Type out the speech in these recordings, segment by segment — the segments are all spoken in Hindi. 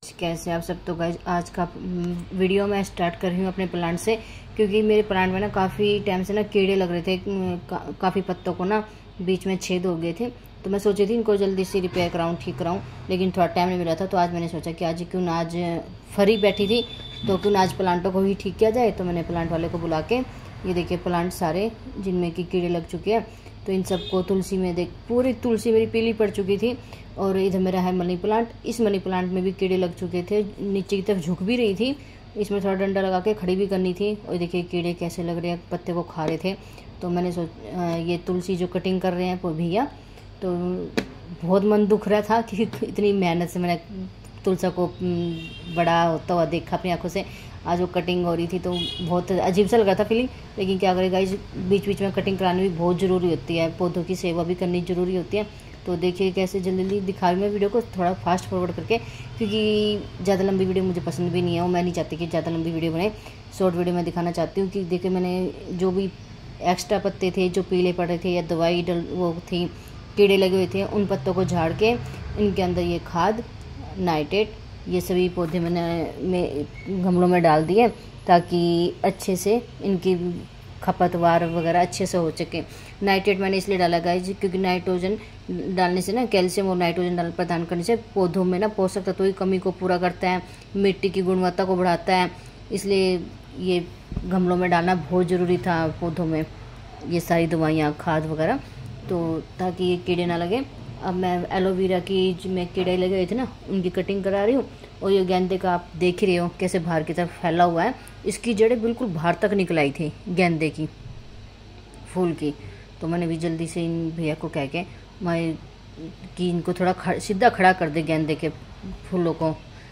कैसे आप सब। तो गाइज आज का वीडियो मैं स्टार्ट कर रही हूँ अपने प्लांट से, क्योंकि मेरे प्लांट में ना काफ़ी टाइम से ना कीड़े लग रहे थे। काफ़ी पत्तों को ना बीच में छेद हो गए थे। तो मैं सोची थी इनको जल्दी से रिपेयर कराऊँ, ठीक कराऊँ, लेकिन थोड़ा टाइम नहीं मिला था। तो आज मैंने सोचा कि आज क्यों ना, आज फ्री बैठी थी तो क्यों ना आज प्लांटों को ही ठीक किया जाए। तो मैंने प्लांट वाले को बुला के, ये देखिए प्लांट सारे जिनमें कि कीड़े लग चुके हैं, तो इन सबको तुलसी में देख, पूरी तुलसी मेरी पीली पड़ चुकी थी। और इधर मेरा है मनी प्लांट, इस मनी प्लांट में भी कीड़े लग चुके थे, नीचे की तरफ झुक भी रही थी। इसमें थोड़ा डंडा लगा के खड़ी भी करनी थी। और देखिए कीड़े कैसे लग रहे हैं, पत्ते को खा रहे थे। तो मैंने ये तुलसी जो कटिंग कर रहे हैं वो भैया, तो बहुत मन दुख रहा था कि इतनी मेहनत से मैंने तुलसा को बड़ा होता हुआ देखा अपनी आंखों से। आज वो कटिंग हो रही थी तो बहुत अजीब सा लग रहा था फीलिंग, लेकिन क्या करेगा, इस बीच बीच में कटिंग करानी भी बहुत ज़रूरी होती है, पौधों की सेवा भी करनी ज़रूरी होती है। तो देखिए कैसे जल्दी जल्दी दिखा रही मैं वीडियो को, थोड़ा फास्ट फॉरवर्ड करके, क्योंकि ज़्यादा लंबी वीडियो मुझे पसंद भी नहीं है और मैं नहीं चाहती कि ज़्यादा लंबी वीडियो बने। शॉर्ट वीडियो में दिखाना चाहती हूँ कि देखिए मैंने जो भी एक्स्ट्रा पत्ते थे जो पीले पड़ रहे थे या दवाई वो थी, कीड़े लगे हुए थे, उन पत्तों को झाड़ के इनके अंदर ये खाद नाइट्रेट ये सभी पौधे मैंने गमलों में डाल दिए, ताकि अच्छे से इनकी खपतवार वगैरह अच्छे से हो सके। नाइट्रेट मैंने इसलिए डाला गाइस, क्योंकि नाइट्रोजन डालने से ना, कैल्शियम और नाइट्रोजन प्रदान करने से पौधों में ना पोषक तत्वों की कमी को पूरा करता है, मिट्टी की गुणवत्ता को बढ़ाता है। इसलिए ये गमलों में डालना बहुत ज़रूरी था पौधों में, ये सारी दवाइयाँ खाद वगैरह, तो ताकि ये कीड़े ना लगे। अब मैं एलोवेरा की जिनमें कीड़े लगे हुए थे ना, उनकी कटिंग करा रही हूँ। और ये गेंदे का आप देख ही रहे हो कैसे बाहर की तरफ फैला हुआ है, इसकी जड़ें बिल्कुल बाहर तक निकल आई थी गेंदे की फूल की। तो मैंने भी जल्दी से इन भैया को कह के मैं कि इनको थोड़ा सीधा खड़ा कर दे गेंदे के फूलों को।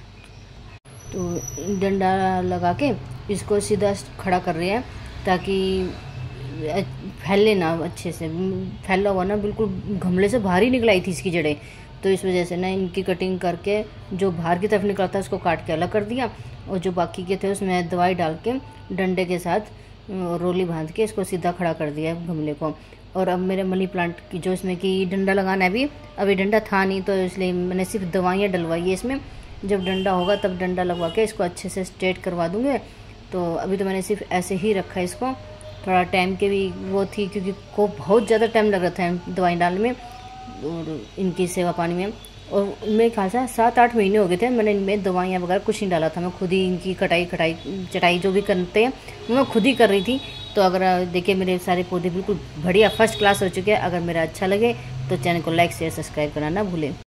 तो डंडा लगा के इसको सीधा खड़ा कर रहे हैं, ताकि फैले ना, अच्छे से फैला हुआ ना, बिल्कुल गमले से बाहर ही निकल आई थी इसकी जड़ें। तो इस वजह से ना इनकी कटिंग करके जो बाहर की तरफ निकला था उसको काट के अलग कर दिया, और जो बाकी के थे उसमें दवाई डाल के डंडे के साथ रोली बांध के इसको सीधा खड़ा कर दिया गमले को। और अब मेरे मनी प्लांट की जो इसमें कि डंडा लगाना है, अभी डंडा था नहीं, तो इसलिए मैंने सिर्फ दवाइयाँ डलवाई है इसमें। जब डंडा होगा तब डंडा लगवा के इसको अच्छे से स्ट्रेट करवा दूँगे। तो अभी तो मैंने सिर्फ ऐसे ही रखा है इसको, थोड़ा टाइम के भी वो थी, क्योंकि को बहुत ज़्यादा टाइम लग रहा था दवाई डालने में और इनकी सेवा पानी में। और मेरे ख्याल से 7-8 महीने हो गए थे मैंने इनमें दवाइयाँ वगैरह कुछ नहीं डाला था। मैं खुद ही इनकी चटाई जो भी करते हैं वो मैं खुद ही कर रही थी। तो अगर देखिए मेरे सारे पौधे बिल्कुल बढ़िया फर्स्ट क्लास हो चुके हैं। अगर मेरा अच्छा लगे तो चैनल को लाइक शेयर सब्सक्राइब करना ना भूलें।